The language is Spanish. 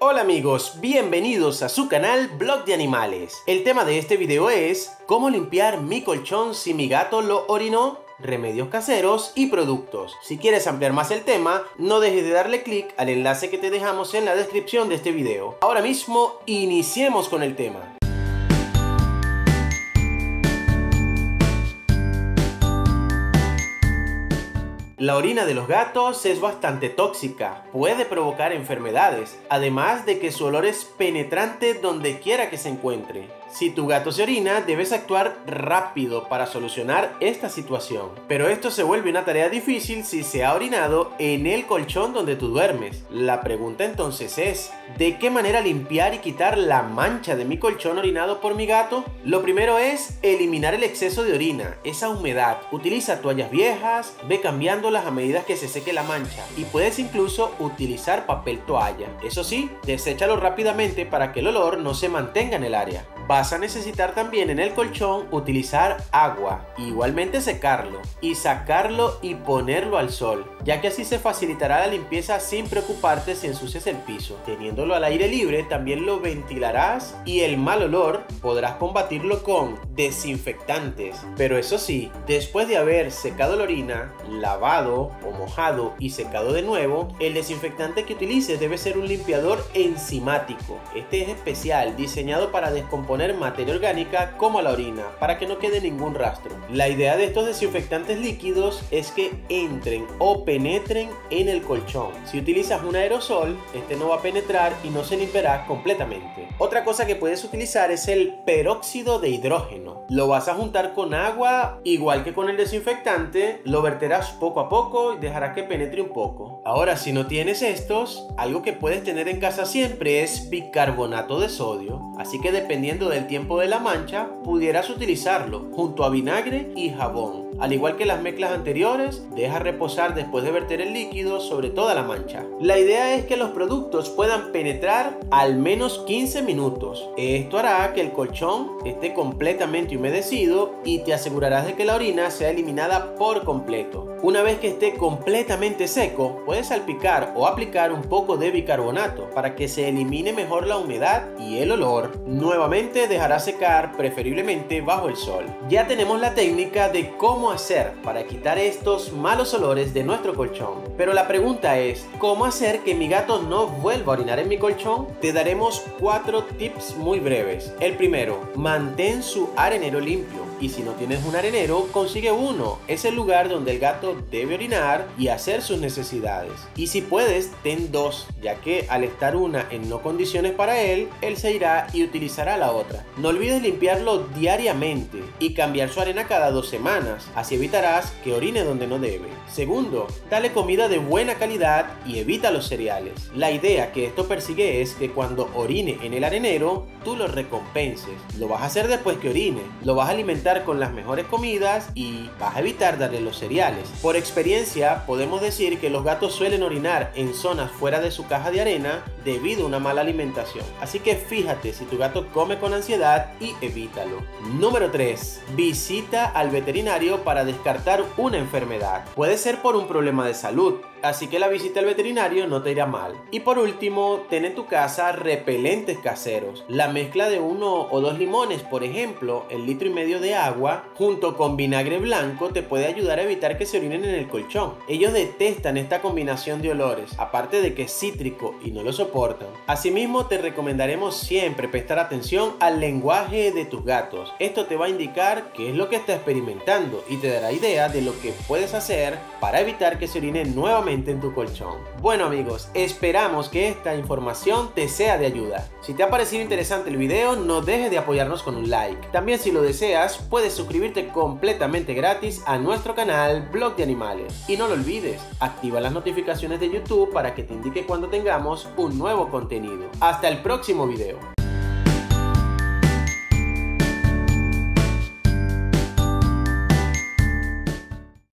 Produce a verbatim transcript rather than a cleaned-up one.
Hola amigos, bienvenidos a su canal Blog de Animales. El tema de este video es ¿cómo limpiar mi colchón si mi gato lo orinó? Remedios caseros y productos. Si quieres ampliar más el tema, no dejes de darle clic al enlace que te dejamos en la descripción de este video. Ahora mismo, iniciemos con el tema. La orina de los gatos es bastante tóxica, puede provocar enfermedades, además de que su olor es penetrante donde quiera que se encuentre. Si tu gato se orina, debes actuar rápido para solucionar esta situación. Pero esto se vuelve una tarea difícil si se ha orinado en el colchón donde tú duermes. La pregunta entonces es, ¿de qué manera limpiar y quitar la mancha de mi colchón orinado por mi gato? Lo primero es eliminar el exceso de orina, esa humedad. Utiliza toallas viejas, ve cambiándolas a medida que se seque la mancha y puedes incluso utilizar papel toalla. Eso sí, deséchalo rápidamente para que el olor no se mantenga en el área. Vas a necesitar también en el colchón utilizar agua, igualmente secarlo y sacarlo y ponerlo al sol, ya que así se facilitará la limpieza sin preocuparte si ensucias el piso. Teniéndolo al aire libre también lo ventilarás y el mal olor podrás combatirlo con desinfectantes. Pero eso sí, después de haber secado la orina, lavado o mojado y secado de nuevo, el desinfectante que utilices debe ser un limpiador enzimático. Este es especial, diseñado para descomponer materia orgánica como la orina, para que no quede ningún rastro. La idea de estos desinfectantes líquidos es que entren o penetren en el colchón. Si utilizas un aerosol, este no va a penetrar y no se limpiará completamente. Otra cosa que puedes utilizar es el peróxido de hidrógeno. Lo vas a juntar con agua, igual que con el desinfectante, lo verterás poco a poco y dejarás que penetre un poco. Ahora, si no tienes estos, algo que puedes tener en casa siempre es bicarbonato de sodio, así que dependiendo del tiempo de la mancha, pudieras utilizarlo junto a vinagre y jabón. Al igual que las mezclas anteriores, deja reposar después de verter el líquido sobre toda la mancha. La idea es que los productos puedan penetrar al menos quince minutos. Esto hará que el colchón esté completamente humedecido y te asegurarás de que la orina sea eliminada por completo. Una vez que esté completamente seco, puedes salpicar o aplicar un poco de bicarbonato para que se elimine mejor la humedad y el olor. Nuevamente dejará secar, preferiblemente bajo el sol. Ya tenemos la técnica de cómo hacer para quitar estos malos olores de nuestro colchón. Pero la pregunta es, ¿cómo hacer que mi gato no vuelva a orinar en mi colchón? Te daremos cuatro tips muy breves. El primero, mantén su arenero limpio. Y si no tienes un arenero, consigue uno. Es el lugar donde el gato debe orinar y hacer sus necesidades. Y si puedes, ten dos, ya que al estar una en no condiciones para él, él se irá y utilizará la otra. No olvides limpiarlo diariamente y cambiar su arena cada dos semanas. Así evitarás que orine donde no debe. Segundo, dale comida de buena calidad y evita los cereales. La idea que esto persigue es que cuando orine en el arenero, tú lo recompenses. Lo vas a hacer después que orine. Lo vas a alimentar con las mejores comidas y vas a evitar darle los cereales. Por experiencia, podemos decir que los gatos suelen orinar en zonas fuera de su caja de arena debido a una mala alimentación. Así que fíjate si tu gato come con ansiedad y evítalo. Número tres. Visita al veterinario para descartar una enfermedad. Puede ser por un problema de salud, así que la visita al veterinario no te irá mal. Y por último, ten en tu casa repelentes caseros. La mezcla de uno o dos limones, por ejemplo, el litro y medio de agua, junto con vinagre blanco, te puede ayudar a evitar que se orinen en el colchón. Ellos detestan esta combinación de olores, aparte de que es cítrico y no lo soportan. Asimismo, te recomendaremos siempre prestar atención al lenguaje de tus gatos. Esto te va a indicar qué es lo que está experimentando y te dará idea de lo que puedes hacer para evitar que se orinen nuevamente en tu colchón. Bueno amigos, esperamos que esta información te sea de ayuda. Si te ha parecido interesante el video, no dejes de apoyarnos con un like. También, si lo deseas, puedes suscribirte completamente gratis a nuestro canal Blog de Animales. Y no lo olvides, activa las notificaciones de YouTube para que te indique cuando tengamos un nuevo contenido. Hasta el próximo video.